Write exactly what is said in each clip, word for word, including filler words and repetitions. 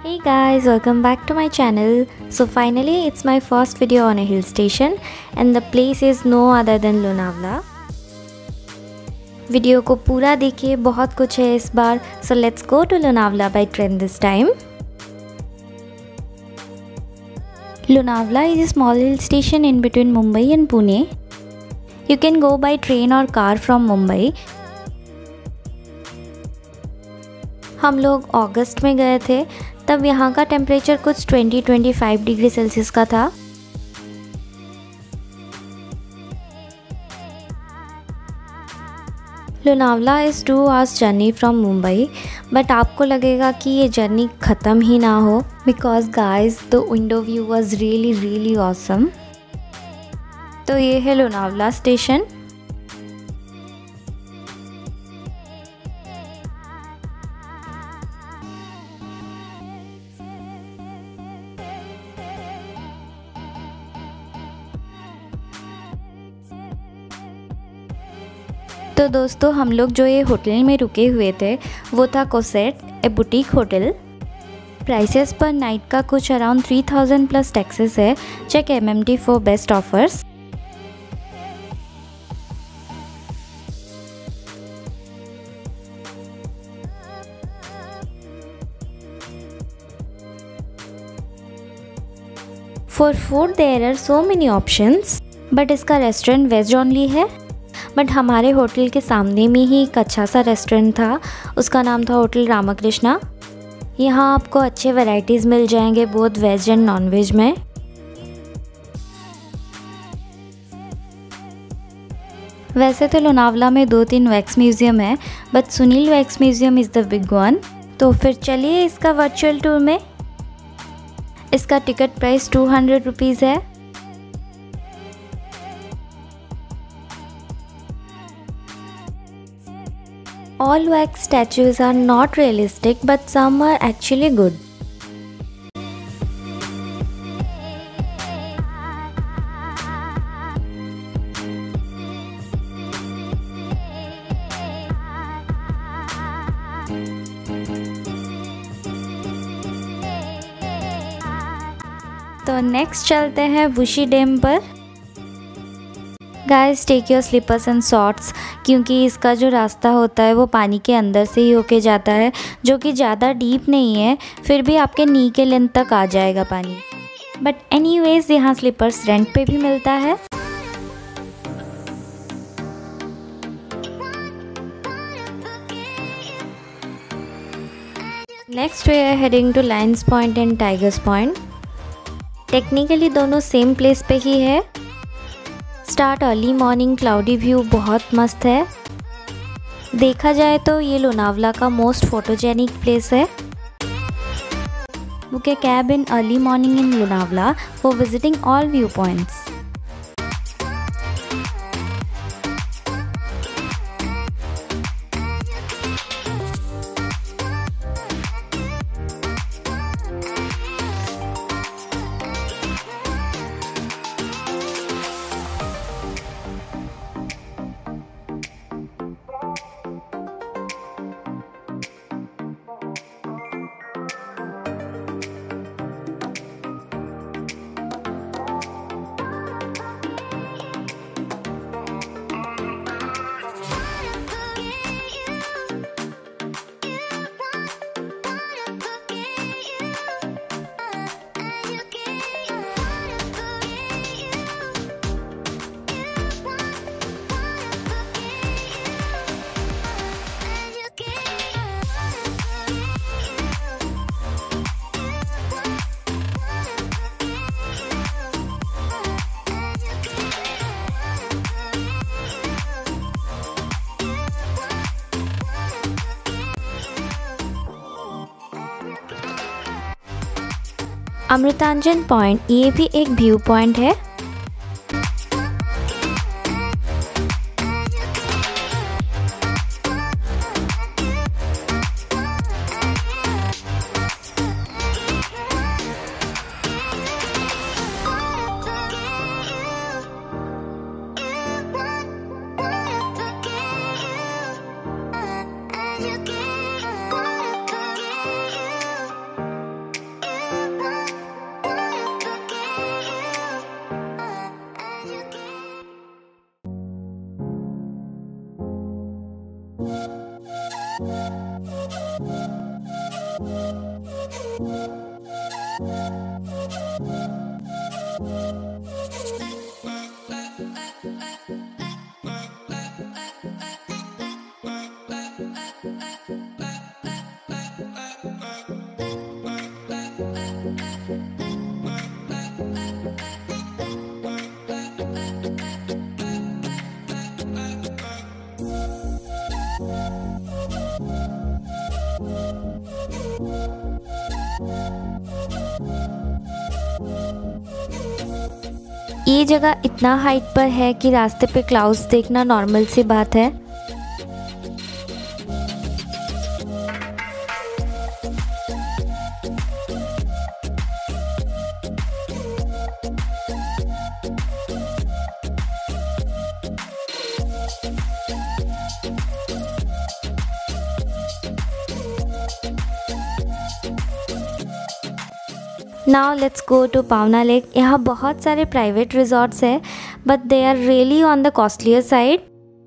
Hey guys, welcome back to my channel. So finally it's my first video on a hill station and the place is no other than Lonavala. Video को पूरा देखिए, बहुत कुछ है इस बार. So let's go to Lonavala by train this time. Lonavala is a small hill station in between Mumbai and Pune. You can go by train or car from Mumbai. हम लोग अगस्त में गए थे, तब यहाँ का टेम्परेचर कुछ बीस पच्चीस डिग्री सेल्सियस का था. Lonavala is two hours journey from Mumbai, but आपको लगेगा कि ये जर्नी ख़त्म ही ना हो, because guys the window view was really really awesome. तो ये है लोनावला स्टेशन. तो दोस्तों, हम लोग जो ये होटल में रुके हुए थे वो था Cosette, a boutique hotel. Prices पर नाइट का कुछ around three thousand plus taxes है. Check M M T for best offers. For food there are so many options, but इसका रेस्टोरेंट वेज ओनली है. बट हमारे होटल के सामने में ही एक अच्छा सा रेस्टोरेंट था, उसका नाम था होटल रामकृष्णा. यहाँ आपको अच्छे वैरायटीज़ मिल जाएंगे both veg and non veg में. वैसे तो लोनावला में दो तीन वैक्स म्यूज़ियम है, but Sunil wax museum is the big one. तो फिर चलिए इसका वर्चुअल टूर में. इसका ticket price two hundred rupees है. All wax statues are not realistic, but some are actually good. तो नेक्स्ट चलते हैं बुशी डैम पर. Guys take your slippers and shorts, क्योंकि इसका जो रास्ता होता है वो पानी के अंदर से ही होके जाता है, जो कि ज़्यादा डीप नहीं है, फिर भी आपके नी के लेंथ तक आ जाएगा पानी. बट एनीवेज यहाँ स्लीपर्स रेंट पे भी मिलता है. Next we are heading to Lions Point and Tigers Point. Technically दोनों सेम प्लेस पे ही है. Start early morning, cloudy view बहुत मस्त है. देखा जाए तो ये लोनावला का मोस्ट फोटोजेनिक प्लेस है. Book a cab in early morning in Lonavala for visiting all view points. Amrutanjan point, ये भी एक व्यू पॉइंट है. ये जगह इतना हाइट पर है कि रास्ते पे क्लाउड्स देखना नॉर्मल सी बात है। Now let's go to Pawna Lake। यहाँ बहुत सारे प्राइवेट रिजॉर्ट्स हैं, but they are really on the costlier side।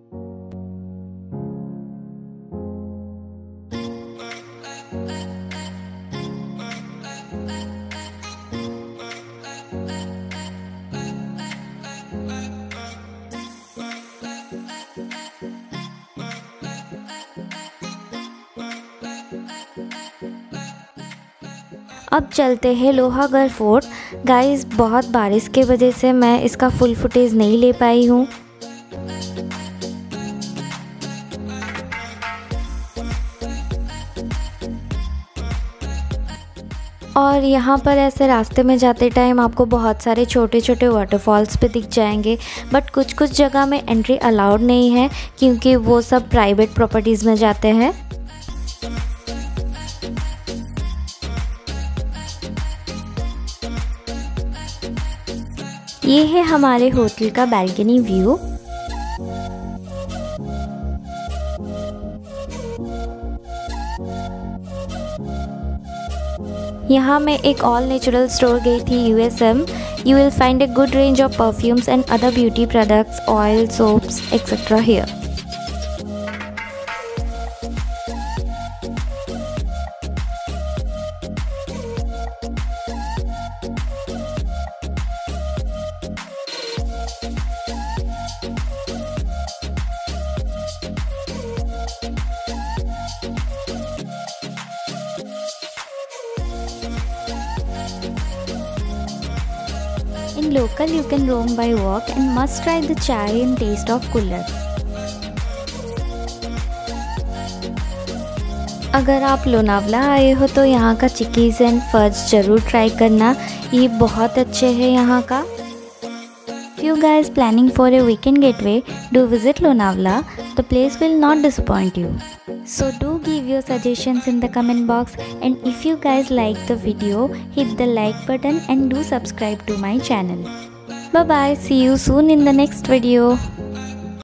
अब चलते हैं लोहागढ़ फोर्ट। गाइस बहुत बारिश के वजह से मैं इसका फुल फुटेज नहीं ले पाई हूँ। और यहाँ पर ऐसे रास्ते में जाते टाइम आपको बहुत सारे छोटे छोटे वाटरफॉल्स पे दिख जाएंगे, बट कुछ कुछ जगह में एंट्री अलाउड नहीं है क्योंकि वो सब प्राइवेट प्रॉपर्टीज़ में जाते हैं। ये है हमारे होटल का बैल्कनी व्यू। यहाँ मैं एक ऑल नेचुरल स्टोर गई थी, U S M. You will find a good range of perfumes and other beauty products, oil, soaps, et cetera here. In local you can roam by walk and must try the chai and taste of cooler. अगर आप लोनावला आए हो तो यहाँ का chikkis and fudge ज़रूर try करना, ये बहुत अच्छे हैं यहाँ का। If you guys planning for a weekend getaway, do visit Lonavala. The place will not disappoint you. So do give your suggestions in the comment box, and if you guys like the video, hit the like button and do subscribe to my channel. Bye bye, see you soon in the next video.